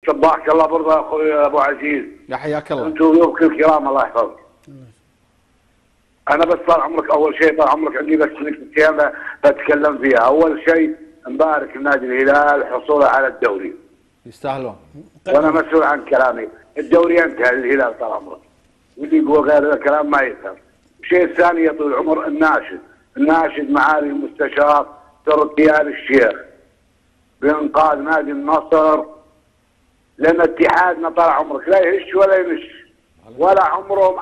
صباحك الله برضه يا اخوي ابو عزيز. يا حياك الله. انتم ضيوفك الكرام الله يحفظك. انا بس طال عمرك اول شيء طال عمرك عندي بس نكتتين بتكلم فيها. اول شيء نبارك لنادي الهلال حصوله على الدوري. يستاهلون. وانا مسؤول عن كلامي، الدوري انتهى للهلال طال عمرك. واللي يقول غير هذا الكلام ما يفهم. الشيء الثاني يا طويل العمر الناشد معالي المستشار تركي آل الشيخ بإنقاذ نادي النصر، لأن اتحادنا طال عمرك لا يهش ولا ينش، ولا عمرهم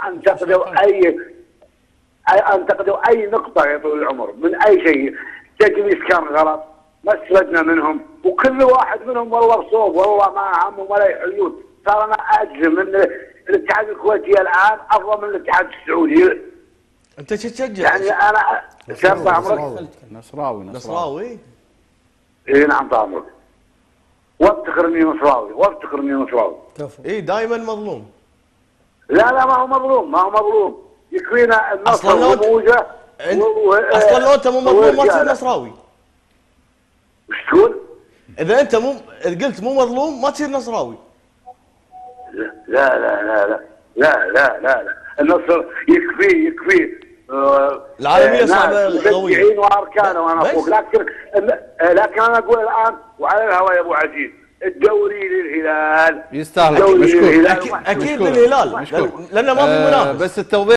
انتقدوا اي نقطة يا طويل العمر من اي شيء. تجليس كان غلط، ما استفدنا منهم، وكل واحد منهم والله بصوب والله ما همهم ولا يحلون. صار انا اجزم ان الاتحاد الكويتي الان افضل من الاتحاد السعودي. انت تشجع يعني انا شاب عمرك نصراوي. اي نعم طال عمرك، وافتخر اني نصراوي. اي دائما مظلوم. لا ما هو مظلوم، يكفينا النصر وموجه. اصلا لو انت مو مظلوم ما تصير نصراوي. وش تقول؟ اذا انت قلت مو مظلوم ما تصير نصراوي. لا النصر يكفيه العالميه صعبه قويه واركانه وانا فوق. لكن انا اقول الان وعلى الهواء يا ابو عزيز، الدوري للهلال يستاهل. اكيد للهلال لانه ما في منافس. بس التوضيح